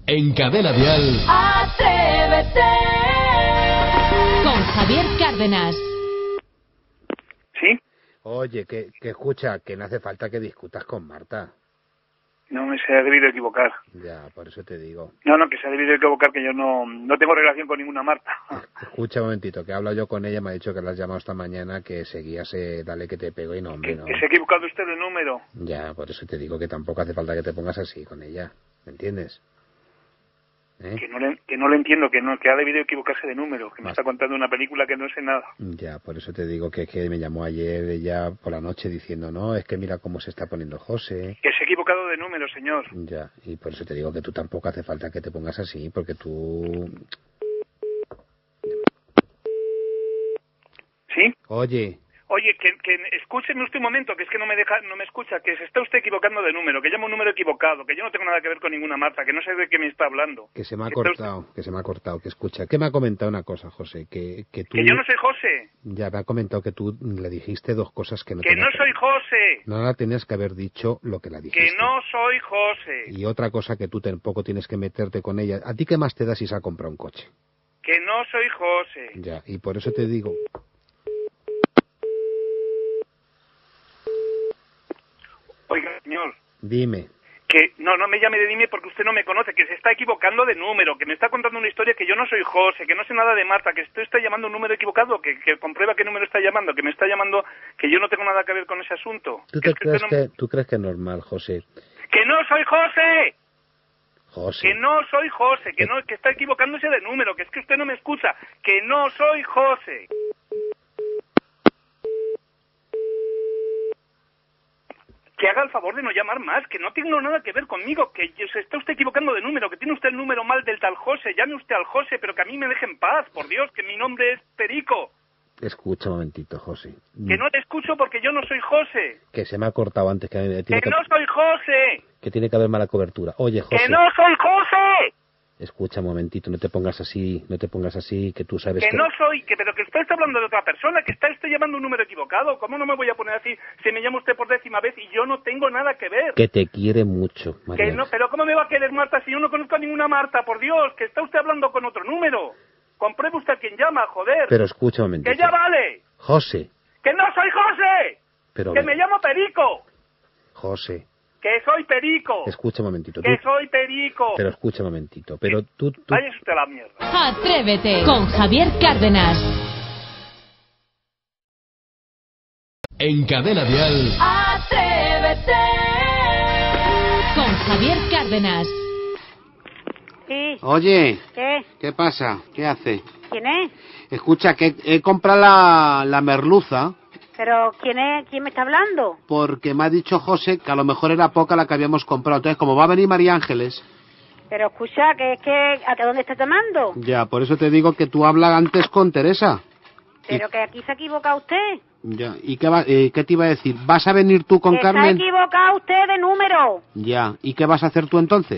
En Cadena Dial. Atrévete. Con Javier Cárdenas. ¿Sí? Oye, que escucha, que no hace falta que discutas con Marta. No, se ha debido equivocar. Ya, por eso te digo. No, que se ha debido equivocar, que yo no tengo relación con ninguna Marta. Escucha un momentito, que he hablado yo con ella, me ha dicho que la has llamado esta mañana, que seguías, dale que te pego y no, hombre, no. Que se ha equivocado usted de número. Ya, por eso te digo que tampoco hace falta que te pongas así con ella, ¿me entiendes? Que no le entiendo, que ha debido equivocarse de número, que me está contando una película que no sé nada. Ya, por eso te digo que me llamó ayer ella por la noche diciendo, no, es que mira cómo se está poniendo José. Que se ha equivocado de número, señor. Ya, y por eso te digo que tú tampoco hace falta que te pongas así, porque tú... ¿Sí? Oye, que escúcheme usted un momento, que es que no me escucha, que se está usted equivocando de número, que llama un número equivocado, que yo no tengo nada que ver con ninguna Marta, que no sé de qué me está hablando. que se me ha cortado, que escucha, que me ha comentado una cosa, José, que tú... Que yo no soy José. Ya, me ha comentado que tú le dijiste dos cosas que no... Que no soy José. No la tenías que haber dicho lo que la dijiste. Que no soy José. Y otra cosa que tú tampoco tienes que meterte con ella. ¿A ti qué más te da si se ha comprado un coche? Que no soy José. Ya, y por eso te digo... Oiga, señor. Dime. Que no me llame de dime porque usted no me conoce, que se está equivocando de número, que me está contando una historia que yo no soy José, que no sé nada de Marta, que usted está llamando un número equivocado, que comprueba qué número está llamando, que me está llamando, que yo no tengo nada que ver con ese asunto. ¿Tú crees que es normal, José? ¡Que no soy José! José. Que no soy José, que está equivocándose de número, que es que usted no me escucha, que no soy José. Que haga el favor de no llamar más, que no tengo nada que ver conmigo, que se está usted equivocando de número, que tiene usted el número mal del tal José, llame usted al José, pero que a mí me deje en paz, por Dios, que mi nombre es Perico. Escucha un momentito, José. Que no te escucho porque yo no soy José. Que se me ha cortado antes. Que no soy José. Que tiene que haber mala cobertura. Oye, José. Que no soy José. Escucha un momentito, no te pongas así, que tú sabes que... no soy, pero que usted está hablando de otra persona, que está llamando un número equivocado. ¿Cómo no me voy a poner así si me llama usted por 10ª vez y yo no tengo nada que ver? Que te quiere mucho, María. Que no, pero ¿cómo me va a querer Marta si yo no conozco a ninguna Marta? Por Dios, que está usted hablando con otro número. Compruebe usted a quién llama, joder. Pero escucha un momentito. ¡Que ya vale! José. ¡Que no soy José! Pero... ¡Que me llamo Perico! José. ¡Que soy Perico! Escucha un momentito. ¡Que soy Perico! Pero escucha un momentito. Pero tú... Váyase usted a la mierda. Atrévete con Javier Cárdenas. En Cadena Dial. Atrévete. Con Javier Cárdenas. Sí. Oye. ¿Qué? ¿Qué pasa? ¿Qué hace? ¿Quién es? Escucha, que he comprado la merluza. ¿Pero quién es? ¿Quién me está hablando? Porque me ha dicho José que a lo mejor era poca la que habíamos comprado. Entonces, como va a venir María Ángeles... Pero escucha, que es que... ¿A dónde está tomando? Ya, por eso te digo que tú hablas antes con Teresa. Pero que aquí se ha equivocado usted. Ya, ¿y qué te iba a decir? ¿Vas a venir tú con Carmen? Se ha equivocado usted de número. Ya, ¿y qué vas a hacer tú entonces?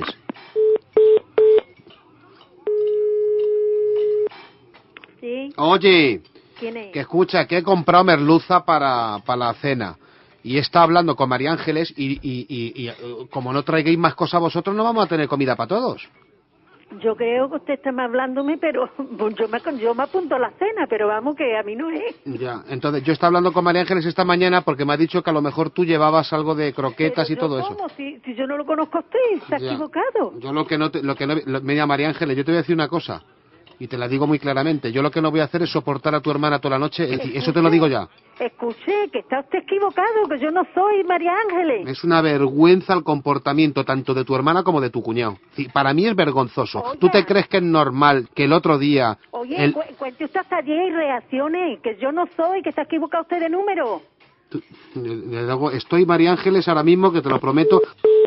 Sí. Oye, ¿Quién es? que escucha, que he comprado merluza para la cena. Y está hablando con María Ángeles y como no traigáis más cosas vosotros, no vamos a tener comida para todos. Yo creo que usted está hablándome, pero yo me apunto a la cena, pero vamos, que a mí no es. Ya, entonces yo estaba hablando con María Ángeles esta mañana porque me ha dicho que a lo mejor tú llevabas algo de croquetas y todo eso. ¿Cómo? Si yo no lo conozco a usted, está equivocado. Yo mira, María Ángeles, yo te voy a decir una cosa. Y te la digo muy claramente. Yo lo que no voy a hacer es soportar a tu hermana toda la noche. Eso te lo digo ya. Escuche, que está usted equivocado, que yo no soy María Ángeles. Es una vergüenza el comportamiento tanto de tu hermana como de tu cuñado. Sí, para mí es vergonzoso. Oiga. ¿Tú te crees que es normal que el otro día... Oye, cuente usted hasta 10 y reaccione, que yo no soy, que está equivocado usted de número. Estoy, María Ángeles, ahora mismo, que te lo prometo...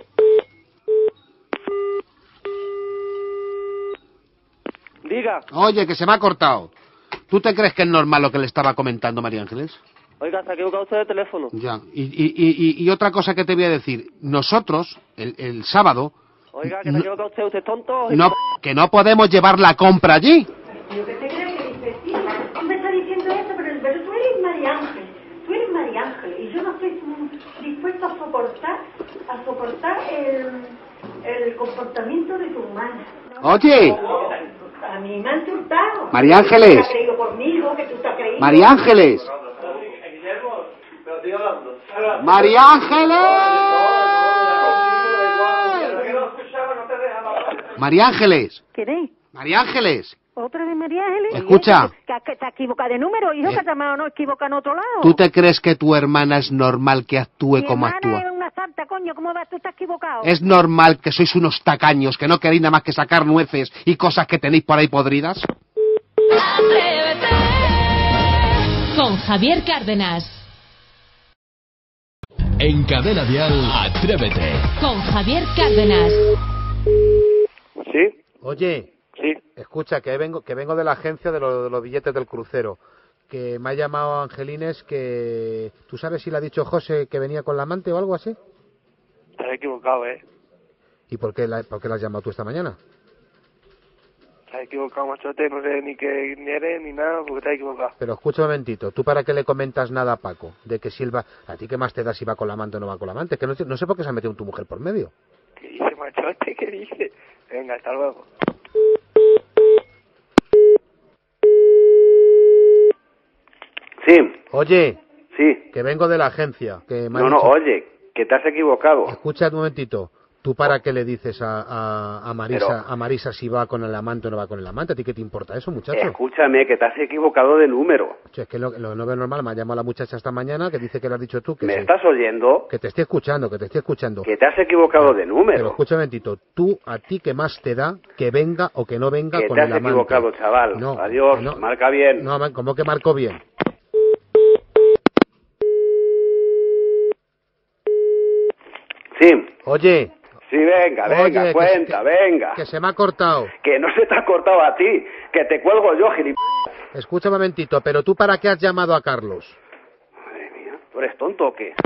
Diga. Oye, que se me ha cortado. ¿Tú te crees que es normal lo que le estaba comentando María Ángeles? Oiga, se ha equivocado usted de teléfono. Ya, y otra cosa que te voy a decir. Nosotros, el sábado... Oiga, que se ha equivocado usted es tonto. No, que no podemos llevar la compra allí. Yo que te creo que dice, sí, tú me estás diciendo eso, pero tú eres María Ángeles. Tú eres María Ángeles, y yo no estoy dispuesto a soportar El comportamiento de tu hermana. Oye, A mí me han insultado. María Ángeles. ¿Tú te has creído conmigo? ¿Que tú te has creído? María Ángeles. María Ángeles. María Ángeles. ¿Queréis? María Ángeles. ¿Otra de María Ángeles? Escucha. Que te has equivocado de número, hijo, que te has no equivocado en otro lado. ¿Tú te crees que tu hermana es normal que actúe Mi como hermana actúa? es una santa, coño, ¿cómo vas? Tú estás equivocado. ¿Es normal que sois unos tacaños, que no queréis nada más que sacar nueces y cosas que tenéis por ahí podridas? Con Javier Cárdenas. En Cadena Dial, Atrévete. Con Javier Cárdenas. ¿Sí? Oye, Sí. escucha, que vengo de la agencia de los billetes del crucero. Que me ha llamado Angelines que... ¿Tú sabes si le ha dicho José que venía con la amante o algo así? Te has equivocado, ¿Y por qué la has llamado tú esta mañana? Te has equivocado, machote. No sé ni quién eres ni nada, porque te has equivocado. Pero escucha un momentito, ¿tú para qué le comentas nada a Paco? De que si él va... ¿A ti qué más te da si va con la amante o no va con la amante? Que no sé por qué se ha metido tu mujer por medio. ¿Qué dice, machote? ¿Qué dice? Venga, hasta luego. Sí, Oye, sí. que vengo de la agencia. Que me ha No, dicho- oye, que te has equivocado. Escucha un momentito. ¿Tú para qué le dices a Marisa si va con el amante o no va con el amante? ¿A ti qué te importa eso, muchacho? Escúchame, que te has equivocado de número. Che, es que lo no veo normal. Me ha llamado la muchacha esta mañana que dice que lo has dicho tú. Que ¿Me sí. estás oyendo? Que te estoy escuchando, que te estoy escuchando. Que te has equivocado de Pero número. escucha un momentito. ¿Tú a ti qué más te da que venga o que no venga Que con te el has amante? equivocado, chaval. No, Adiós, no. marca bien. No, ¿cómo que marco bien? Sí, Oye, sí, venga, Oye, cuenta, venga. que se me ha cortado. Que no se te ha cortado a ti, que te cuelgo yo, gilipollas. Escucha un momentito, pero ¿tú para qué has llamado a Carlos? Madre mía, ¿tú eres tonto o qué?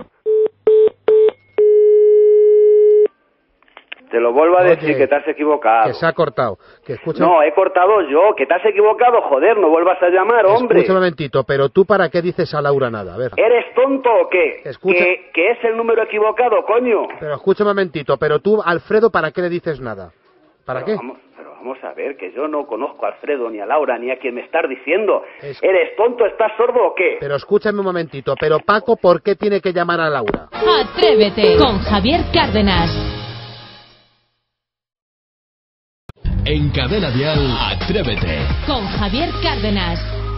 Te lo vuelvo a Oye, decir, que te has equivocado. Que se ha cortado. Que escucha... No, he cortado yo, que te has equivocado, joder, no vuelvas a llamar, hombre. Escucha un momentito, pero ¿tú para qué dices a Laura nada? A ver. ¿Eres tonto o qué? Escucha. Que es el número equivocado, coño. Pero escucha un momentito, pero tú, Alfredo, ¿para qué le dices nada? ¿Para qué? Pero vamos a ver, que yo no conozco a Alfredo, ni a Laura, ni a quien me estás diciendo. Es- ¿Eres tonto, estás sordo o qué? Pero escúchame un momentito, pero Paco, ¿por qué tiene que llamar a Laura? Atrévete. Con Javier Cárdenas. En Cadena Dial, Atrévete. Con Javier Cárdenas.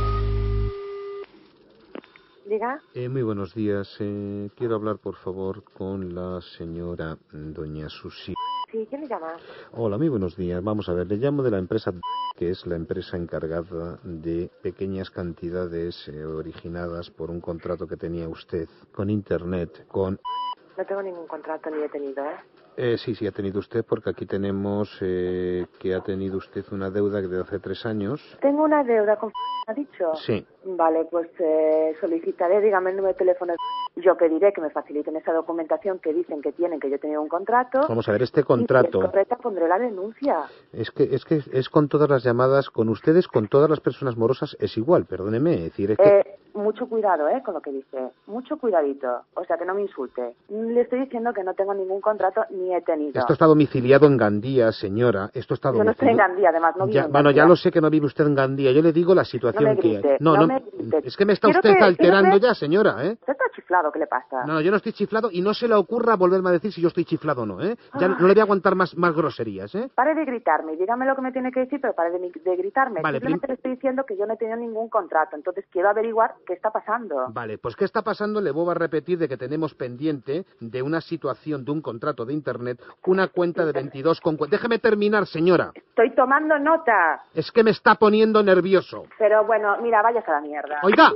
Diga. Muy buenos días. Quiero hablar, por favor, con la señora doña Susi. Sí, ¿quién le llama? Hola, muy buenos días. Vamos a ver, le llamo de la empresa que es la empresa encargada de pequeñas cantidades originadas por un contrato que tenía usted con Internet, con... No tengo ningún contrato ni he tenido, ¿eh? Sí, ha tenido usted, porque aquí tenemos que ha tenido usted una deuda de hace 3 años. Tengo una deuda con... ¿Ha dicho? Sí. Vale, pues solicitaré, dígame el número de teléfono. Yo pediré que me faciliten esa documentación que dicen que tienen, que yo tenía un contrato. Vamos a ver, este Y si contrato... es correcta, pondré la denuncia. Es que es con todas las llamadas, con ustedes, con todas las personas morosas, es igual, perdóneme. Es decir, es que... Mucho cuidado, con lo que dice. Mucho cuidadito. O sea, que no me insulte. Le estoy diciendo que no tengo ningún contrato ni he tenido. Esto está domiciliado en Gandía, señora. Esto está Yo no estoy en Gandía, además, no vivo en Bueno, Gandía. ya lo sé que no vive usted en Gandía. Yo le digo la situación No me que grite, hay. no me grite. Es que me está Quiero usted que- alterando quiero que- ya, señora, ¿eh? ¿Usted está chiflado? ¿Qué le pasa? No, yo no estoy chiflado y no se le ocurra volverme a decir si yo estoy chiflado o no, ¿eh? Ya no le voy a aguantar más groserías, ¿eh? Pare de gritarme, dígame lo que me tiene que decir, pero pare de gritarme. Vale, Simplemente le estoy diciendo que yo no he tenido ningún contrato, entonces quiero averiguar qué está pasando. Vale, pues ¿qué está pasando? Le vuelvo a repetir de que tenemos pendiente de una situación de un contrato de Internet, una cuenta de 22 con... Déjeme terminar, señora. Estoy tomando nota. Es que me está poniendo nervioso. Pero bueno, mira, vayas a la mierda. Oiga.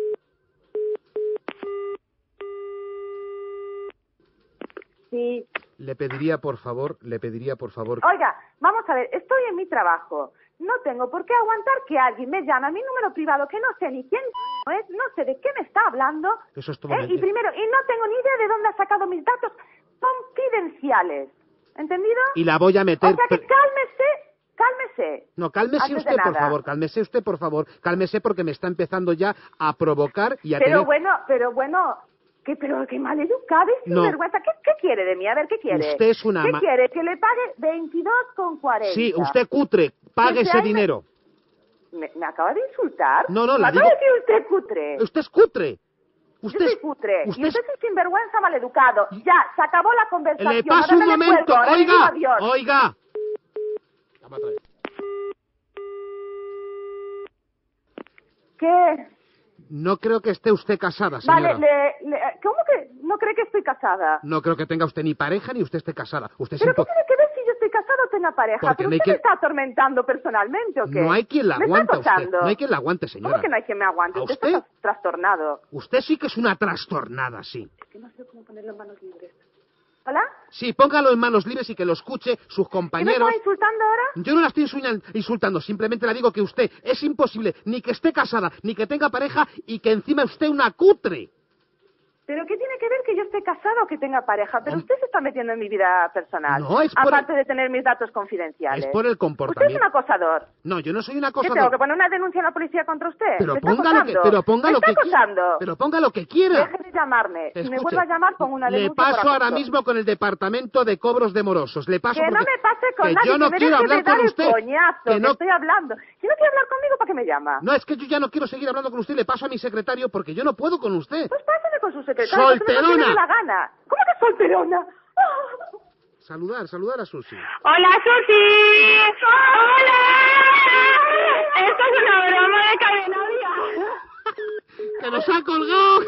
Sí. Le pediría, por favor... Oiga, vamos a ver, estoy en mi trabajo. No tengo por qué aguantar que alguien me llame a mi número privado que no sé ni quién es, no sé de qué me está hablando. Eso es todo Y primero, y no tengo ni idea de dónde ha sacado mis datos confidenciales. ¿Entendido? Y la voy a meter... O sea que cálmese. No, cálmese Antes de usted, por nada. favor, cálmese usted, por favor. Cálmese porque me está empezando ya a provocar y a Pero tener... bueno, Pero qué maleducada y No. sinvergüenza. ¿Qué quiere de mí? A ver, ¿qué quiere? Usted es una ¿Qué ma- quiere? Que le pague 22,40. Sí, usted cutre, pague ese ahí dinero. ¿Me acaba de insultar? No, no, ¿Me le acaba digo- de decir usted cutre? Usted es cutre. Yo Usted soy es... cutre. usted Y usted es un sinvergüenza maleducado. Ya, se acabó la conversación. Le paso Ahora un me le momento. cuelgo, ahora le digo Oiga, adiós. oiga. ¿Qué? No creo que esté usted casada, señora. Vale, ¿cómo que no cree que estoy casada? No creo que tenga usted ni pareja ni usted esté casada. Usted es ¿Pero qué impo- tiene que ver si yo estoy casada o tenga pareja? Porque ¿Pero no hay usted quien- me está atormentando personalmente o qué? No hay quien la ¿Me está aguante a usted. acosando? No hay quien la aguante, señora. ¿Cómo que no hay quien me aguante? ¿A Usted usted? está trastornado. Usted sí que es una trastornada, sí. Es que no sé cómo ponerlo en manos libres. ¿Hola? Sí, póngalo en manos libres y que lo escuche sus ¿Qué me compañeros. está insultando ahora? Yo no la estoy insultando, simplemente le digo que usted es imposible ni que esté casada, ni que tenga pareja y que encima usted una cutre. ¿Pero qué tiene que ver que yo esté casada o que tenga pareja? Pero usted se está metiendo en mi vida personal. No, es por Aparte de tener mis datos confidenciales. Es por el Usted es comportamiento. un acosador. No, yo no soy un ¿Qué tengo acosador. que poner una denuncia en la policía contra usted? Pero ¿Me está ponga lo que, acosando? pero ponga ¿Me lo está que acosando? Pero ponga lo que quiera. Deje de llamarme. Si me Escuche, vuelve a llamar, pongo una le denuncia por paso ahora acoso. mismo con el departamento de cobros de morosos. Le paso Que no porque- me pase con que nadie, yo no que me quiero deje hablar de dar con el usted. coñazo, Que que no- estoy hablando. Si no quiere hablar conmigo, ¿para qué me llama? No, es que yo ya no quiero seguir hablando con usted. Le paso a mi secretario porque yo no puedo con usted. Pues pásame con su secretario. ¡Solterona! Que me dé la gana. ¿Cómo que solterona? Saludar a Susi. ¡Hola, Susi! ¡Hola! Esto es una broma de Cadena Dial. ¡Que nos ha colgado!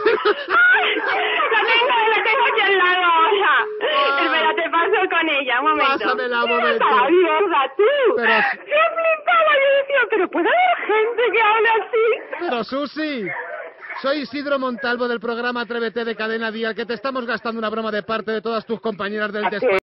La tengo aquí al lado ahora. Espera, te paso con ella, un momento. Pásamela un momento. ¡Adiós, tú! Pero- ¡Qué flipada! Yo decía, ¿pero puede haber gente que hable así? Pero Susi, soy Isidro Montalvo del programa Atrévete de Cadena Dial, que te estamos gastando una broma de parte de todas tus compañeras del despacho.